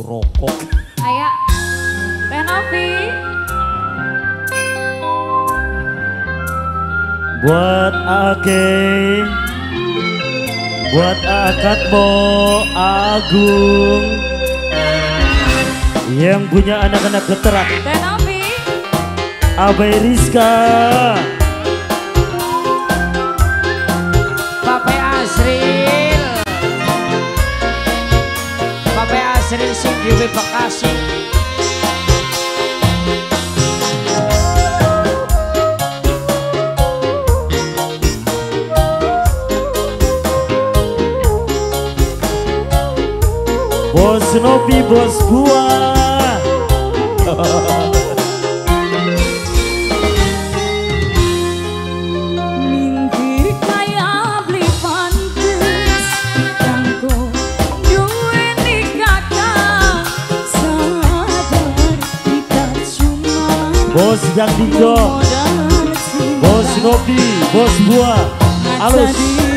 rokok. Ayo, Teh Novi. Buat Ake, buat Akatmo Agung yang punya anak-anak geterak. Teh Novi. Abai Rizka, Bapak Asril, Bapak Asril sing diwe Bekasi. Bos Novi, bos buah. Minggir kaya beli pantes, kanggo duweni kakak sadar kita cuma Bos Jangdigo, modal cinta. bos Novi, bos buah. Halus.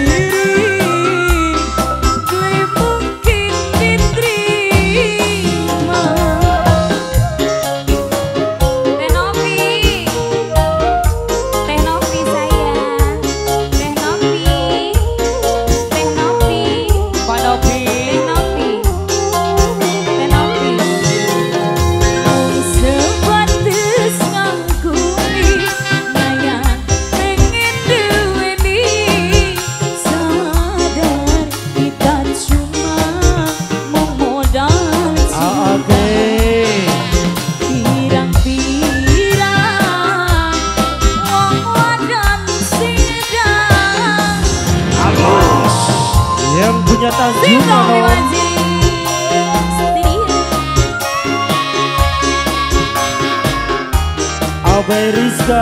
Yang punya Tanjung Abai Rizka,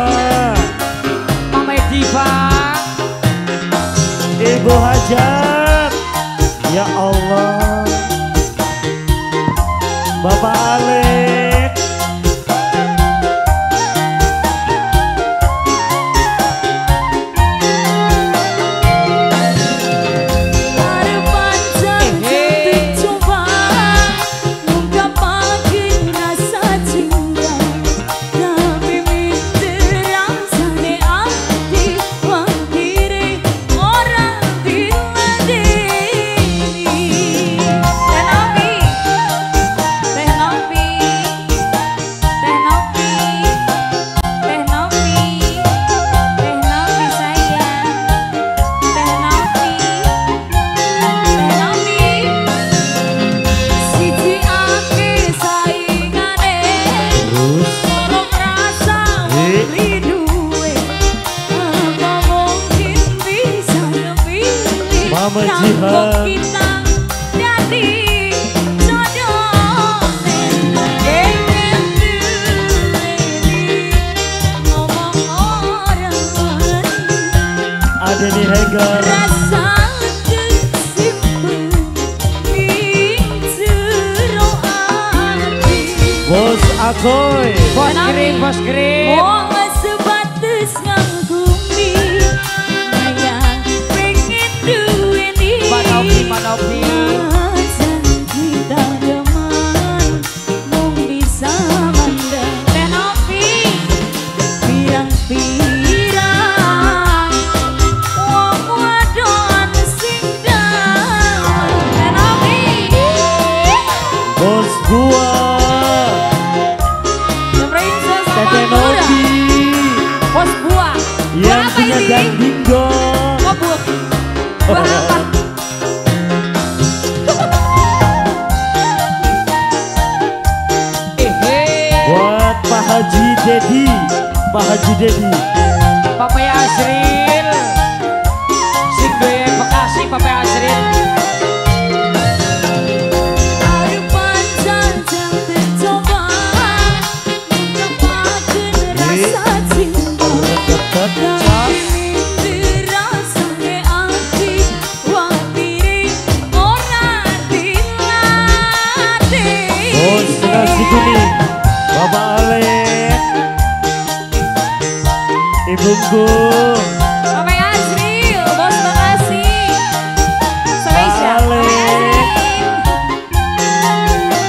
Mama Diva, Ibu Hajat, ya Allah, Bapak Alek, Mama Jihan, kita jadi jodoh. Pengen duweni ngomong orang ada di Hegar, rasa kesimpen ning jero ati. Bos Akoy, Bos Krim, Bos Krim. Wong sebatas nganggungi sayang pengen duweni Pak Novi, Pak Novi. Najan kita demen mung bisa mandang. Teh Novi pirang-pirang wong wadon sing dawan. Teh Novi bos buah, Princess Teteh Madura. Novi, Bos buah. yang Buah apa punya ini? Jangdigo, Oh, buah. Buah apa? buat Pak Haji Dedi, Pak Haji Dedi, Bapak Asril, sing duwe Bekasi, Bapak Asril. Air panjang jam tercoba menggepakan rasa cinta. tetap Tapi dirasane ati watiri ora dilatih. bos nasi kuning, Bapak Alek, Ibu Gung, Bapak Azril, bos Bekasi. Spesial. Alek.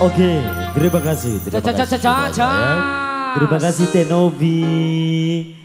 Oke, terima kasih. Terima kasih Tenobi.